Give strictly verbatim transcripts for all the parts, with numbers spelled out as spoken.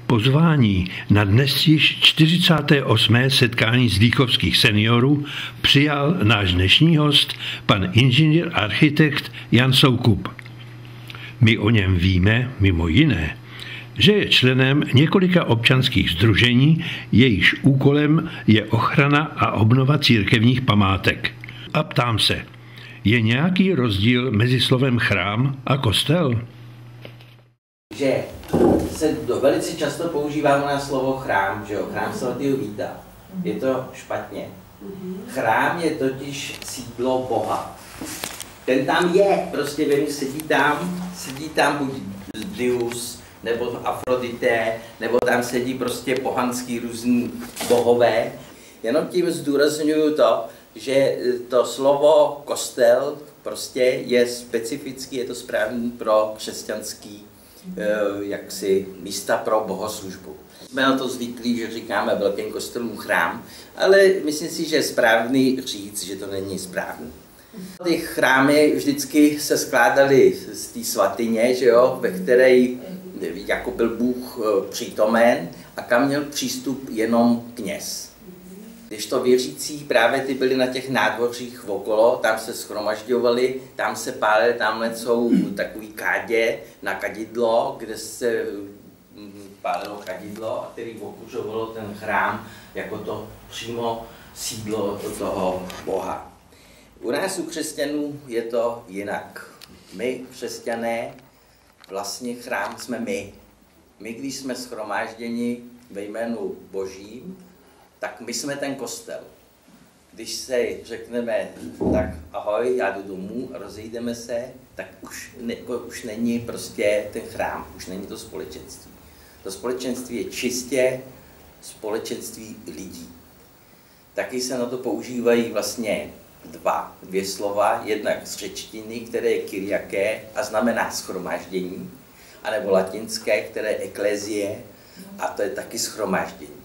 Pozvání na dnes již čtyřicáté osmé setkání zdýchovských seniorů přijal náš dnešní host, pan inženýr architekt Jan Soukup. My o něm víme, mimo jiné, že je členem několika občanských sdružení, jejichž úkolem je ochrana a obnova církevních památek. A ptám se, je nějaký rozdíl mezi slovem chrám a kostel? Že se do, velice často používáme na slovo chrám, že jo, chrám svatého Víta. Je to špatně. Chrám je totiž sídlo Boha. Ten tam je, prostě vím, sedí tam, sedí tam buď Zeus, nebo Afrodité, nebo tam sedí prostě pohanský různý bohové. Jenom tím zdůrazňuju to, že to slovo kostel prostě je specifický, je to správný pro křesťanský jaksi místa pro bohoslužbu. Jsme na to zvyklí, že říkáme velkým kostelům chrám, ale myslím si, že je správný říct, že to není správný. Ty chrámy vždycky se skládaly z té svatyně, že jo, ve které jako byl Bůh přítomen a kam měl přístup jenom kněz. Když to věřící právě ty byli na těch nádvořích okolo, tam se shromažďovali, tam se pálili, tamhle jsou takový kádě na kadidlo, kde se pálilo kadidlo a který okuřovalo ten chrám jako to přímo sídlo toho Boha. U nás, u křesťanů, je to jinak. My, křesťané, vlastně chrám jsme my. My, když jsme shromážděni ve jménu Božím, tak my jsme ten kostel. Když se řekneme, tak ahoj, já jdu domů, rozejdeme se, tak už, ne, už není prostě ten chrám, už není to společenství. To společenství je čistě společenství lidí. Taky se na to používají vlastně dva, dvě slova, jednak z řečtiny, které je kyriaké a znamená shromáždění, anebo latinské, které je eklézie a to je taky shromáždění.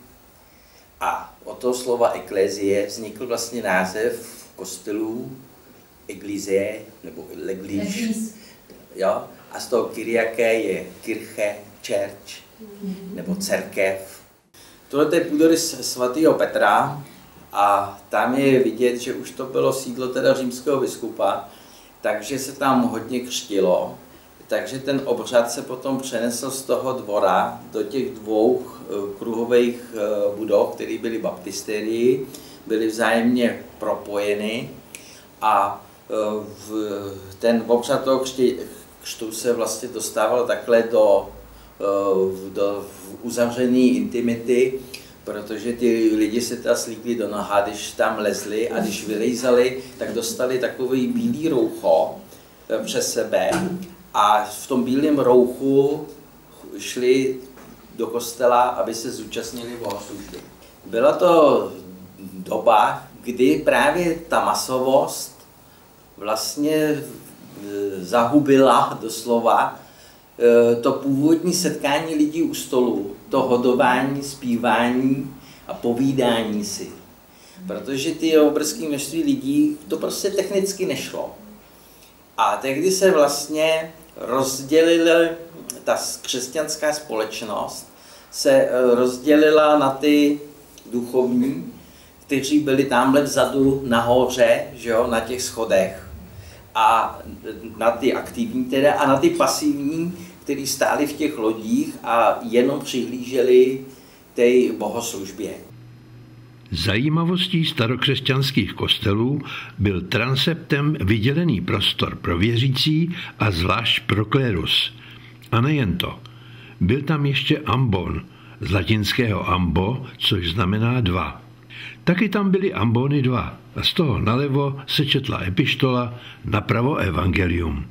A od toho slova eklézie vznikl vlastně název kostelů Eglizie nebo l'église, jo? A z toho kyriaké je kirche, church nebo cerkev. Tohle je půdorys svatého Petra a tam je vidět, že už to bylo sídlo teda římského biskupa, takže se tam hodně křtilo. Takže ten obřad se potom přenesl z toho dvora do těch dvou kruhových budov, které byly baptisterii, byly vzájemně propojeny a v ten obřad toho křtu se vlastně dostával takhle do, do uzavřené intimity, protože ty lidi se teda slíkli do noha, když tam lezli a když vylejzali, tak dostali takový bílý roucho přes sebe. A v tom bílém rouchu šli do kostela, aby se zúčastnili bohoslužby. Byla to doba, kdy právě ta masovost vlastně zahubila doslova to původní setkání lidí u stolu, to hodování, zpívání a povídání si. Protože ty obrovské množství lidí, to prostě technicky nešlo. A tehdy se vlastně rozdělila, ta křesťanská společnost se rozdělila na ty duchovní, kteří byli tamhle vzadu nahoře, že jo, na těch schodech. A na ty aktivní teda, a na ty pasivní, kteří stáli v těch lodích a jenom přihlíželi té bohoslužbě. Zajímavostí starokřesťanských kostelů byl transeptem vydělený prostor pro věřící a zvlášť pro klérus. A nejen to. Byl tam ještě ambon, z latinského ambo, což znamená dva. Taky tam byly ambony dva a z toho nalevo se četla epištola, napravo evangelium.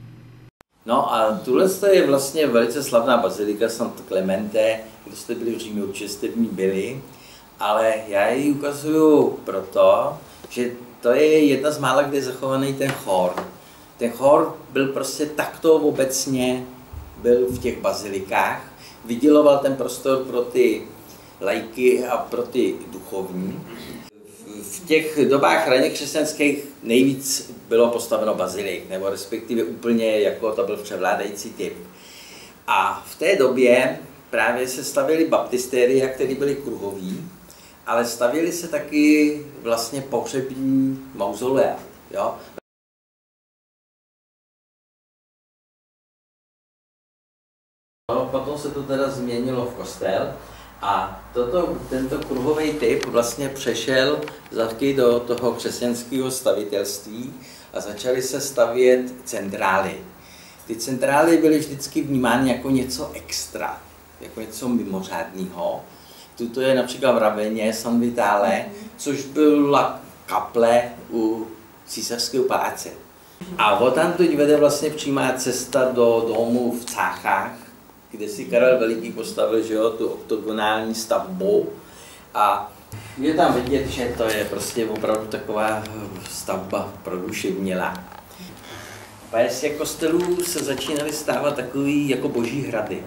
No a tuhle je vlastně velice slavná bazilika Santa Clemente, kdo jste byli v Římě, určitě jste v ní byli. Ale já ji ukazuju proto, že to je jedna z mála, kde je zachovaný ten chór. Ten chór byl prostě takto obecně, byl v těch bazilikách, vyděloval ten prostor pro ty laiky a pro ty duchovní. V těch dobách raně křesťanských nejvíc bylo postaveno bazilik, nebo respektive úplně jako to byl převládající typ. A v té době právě se stavěly baptistéria, které byly kruhový, ale stavěly se taky vlastně pohřební mauzolea. Jo? No, potom se to teda změnilo v kostel a toto, tento kruhový typ vlastně přešel taky do toho křesťanského stavitelství a začaly se stavět centrály. Ty centrály byly vždycky vnímány jako něco extra, jako něco mimořádného. Tuto je například v Raveně, San Vitale, což byla kaple u císařského paláce. A odtamtud vede vlastně přímá cesta do domu v Cáchách, kde si Karel Veliký postavil, že jo, tu oktogonální stavbu. A je tam vidět, že to je prostě opravdu taková stavba produševnělá. V pásě kostelů se začínaly stávat takový jako boží hrady.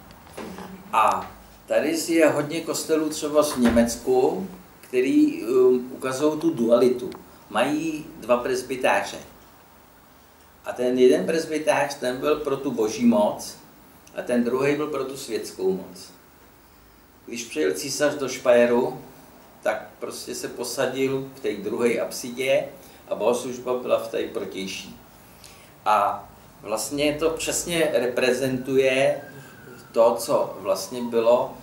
A tady je hodně kostelů třeba v Německu, který um, ukazují tu dualitu. Mají dva presbytáře. A ten jeden presbytář, ten byl pro tu boží moc a ten druhý byl pro tu světskou moc. Když přijel císař do Špajeru, tak prostě se posadil v té druhé apsidě a bohoslužba byla v té protější. A vlastně to přesně reprezentuje to, co vlastně bylo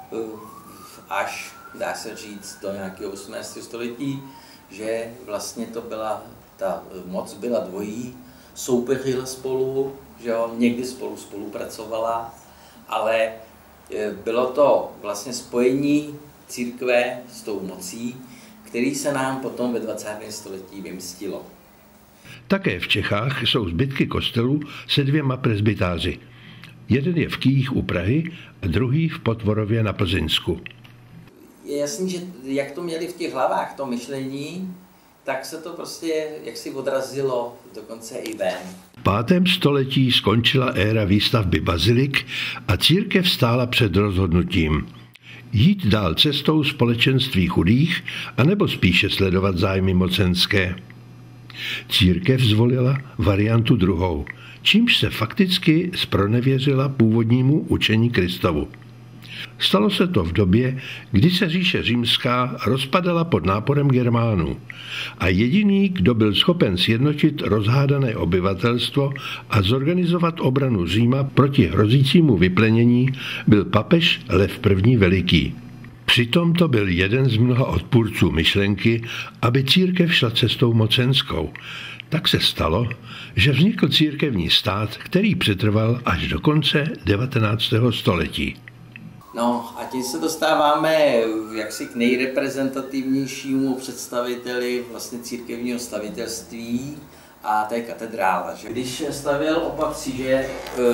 až, dá se říct, do nějakého osmnáctého století, že vlastně to byla, ta moc byla dvojí, soupeřila spolu, že jo, někdy spolu spolupracovala, ale bylo to vlastně spojení církve s tou mocí, který se nám potom ve dvacátém století vymstilo. Také v Čechách jsou zbytky kostelů se dvěma presbytáři. Jeden je v Kyjích u Prahy a druhý v Potvorově na Plzeňsku. Je jasný, že jak to měli v těch hlavách, to myšlení, tak se to prostě jaksi odrazilo dokonce i ven. V pátém století skončila éra výstavby bazilik a církev stála před rozhodnutím. Jít dál cestou společenství chudých, anebo spíše sledovat zájmy mocenské. Církev zvolila variantu druhou, čímž se fakticky zpronevěřila původnímu učení Kristovu. Stalo se to v době, kdy se říše římská rozpadala pod náporem Germánů a jediný, kdo byl schopen sjednotit rozhádané obyvatelstvo a zorganizovat obranu Říma proti hrozícímu vyplenění, byl papež Lev první Veliký. Přitom to byl jeden z mnoha odpůrců myšlenky, aby církev šla cestou mocenskou. Tak se stalo, že vznikl církevní stát, který přetrval až do konce devatenáctého století. No a tím se dostáváme jaksi k nejreprezentativnějšímu představiteli vlastně církevního stavitelství a to je katedrála. Že? Když stavěl opat Kříže,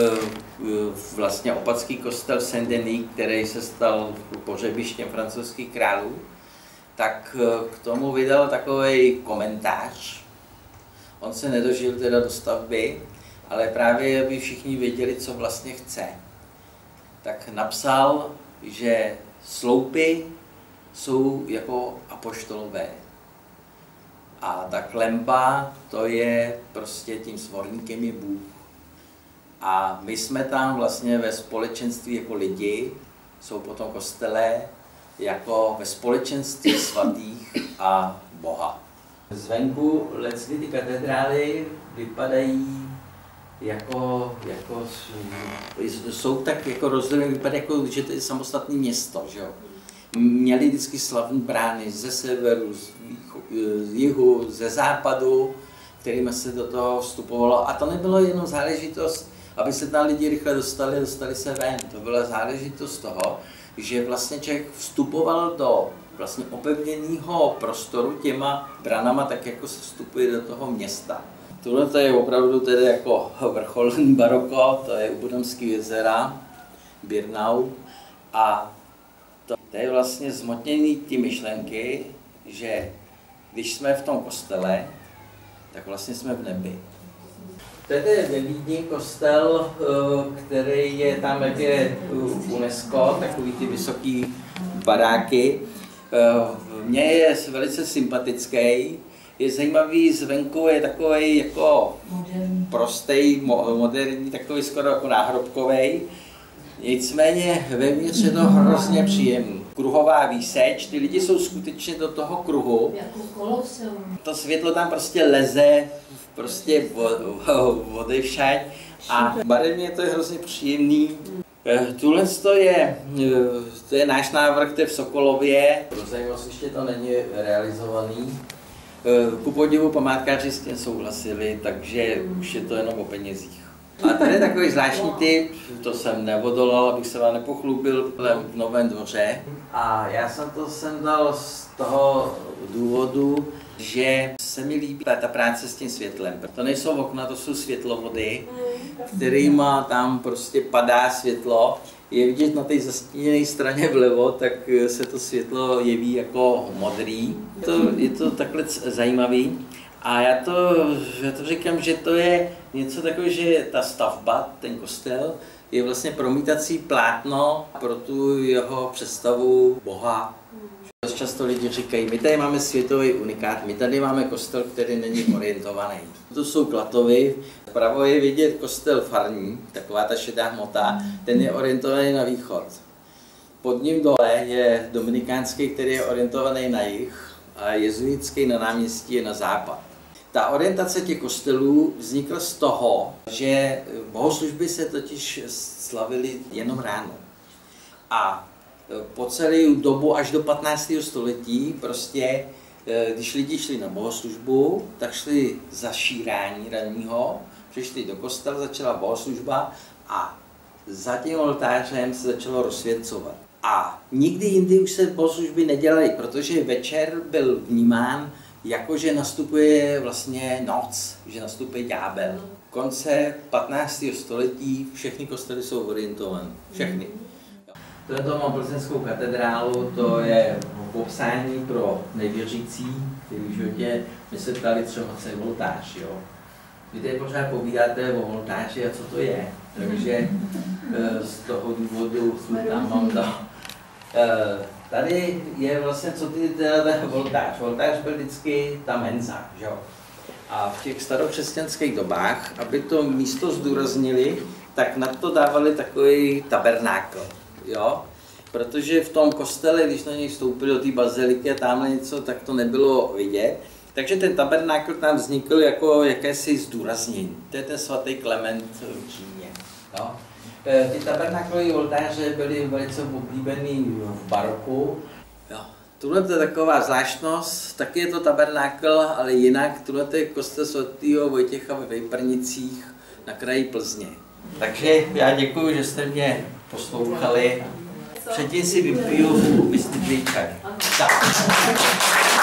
vlastně opatský kostel Saint-Denis, který se stal pohřebištěm francouzských králů, tak k tomu vydal takový komentář. On se nedožil teda do stavby, ale právě aby všichni věděli, co vlastně chce. Tak napsal, že sloupy jsou jako apoštolové. A ta klemba, to je prostě tím svorníkem je Bůh. A my jsme tam vlastně ve společenství jako lidi, jsou potom kostele, jako ve společenství svatých a Boha. Zvenku leckdy ty katedrály vypadají jako, jako jsou tak jako rozdělené, vypadá jako, že to je samostatné město, že jo. Měli vždycky slavné brány ze severu, z, výcho, z jihu, ze západu, kterými se do toho vstupovalo. A to nebylo jenom záležitost, aby se tam lidi rychle dostali, dostali se ven. To byla záležitost toho, že vlastně člověk vstupoval do vlastně opevněného prostoru těma branama, tak jako se vstupuje do toho města. Tohle to je opravdu tedy jako vrcholný baroko, to je u Bodomského jezera, Birnau. A to, to je vlastně zmotnění ty myšlenky, že když jsme v tom kostele, tak vlastně jsme v nebi. To je ve Vídni kostel, který je tam, jak je UNESCO, takový ty vysoký baráky. Mně je velice sympatický. Je zajímavý, zvenku je takový jako prostý, moderní, takový skoro jako náhrobkový. Nicméně vevnitř je to hrozně příjemný. Kruhová výseč, ty lidi jsou skutečně do toho kruhu. To světlo tam prostě leze, prostě odevšať a barevně to je hrozně příjemný. Tuhle to je, to je náš návrh, to je v Sokolově. Pro zajímavost ještě to není realizovaný. Ku podivu památkáři s tím souhlasili, takže už je to jenom o penězích. A tady je takový zvláštní typ, to jsem neodolal, abych se vám nepochlubil, v Novém Dvoře. A já jsem to sem dal z toho důvodu, že se mi líbí ta práce s tím světlem. To nejsou okna, to jsou světlovody, kterýma tam prostě padá světlo. Je vidět na té zastíněné straně vlevo, tak se to světlo jeví jako modrý. To, je to takhle zajímavý. A já to, já to říkám, že to je něco takového, že ta stavba, ten kostel, je vlastně promítací plátno pro tu jeho představu Boha. Často lidi říkají, my tady máme světový unikát, my tady máme kostel, který není orientovaný. To jsou Klatovy, vpravo je vidět kostel farní, taková ta šedá hmota, ten je orientovaný na východ. Pod ním dole je dominikánský, který je orientovaný na jih a jezuitský na náměstí je na západ. Ta orientace těch kostelů vznikla z toho, že bohoslužby se totiž slavily jenom ráno. A po celou dobu až do patnáctého století prostě, když lidi šli na bohoslužbu, tak šli za šírání ranního, přišli do kostela, začala bohoslužba a za tím oltářem se začalo rozsvěcovat. A nikdy jindy už se bohoslužby nedělaly, protože večer byl vnímán jako, že nastupuje vlastně noc, že nastupuje ďábel. Konce patnáctého století všechny kostely jsou orientované, všechny. Tohle mám plzeňskou katedrálu, to je popsání pro nevěřící, kteří v životě my se ptali třeba, co je oltář, jo. Vy tady pořád povídáte o oltáři a co to je, takže z toho důvodu tam mám to. Tady je vlastně, co ty teda ten oltář. Oltář byl vždycky ta menza, že jo. A v těch starokřesťanských dobách, aby to místo zdůraznili, tak na to dávali takový tabernákl, jo. Protože v tom kostele, když na něj vstoupili do té baziliky a tamhle něco, tak to nebylo vidět. Takže ten tabernákl tam vznikl jako jakési zdůraznění. To je ten svatý Klement v Římě. Jo. Ty tabernáklové oltáře byly velice oblíbený v baroku. Tuhle je taková zvláštnost, taky je to tabernákl, ale jinak tuhle je kostel svatého Vojtěcha ve Vejprnicích na kraji Plzně. Takže já děkuji, že jste mě poslouchali. Předtím si vypiju mistrový čaj. Tak.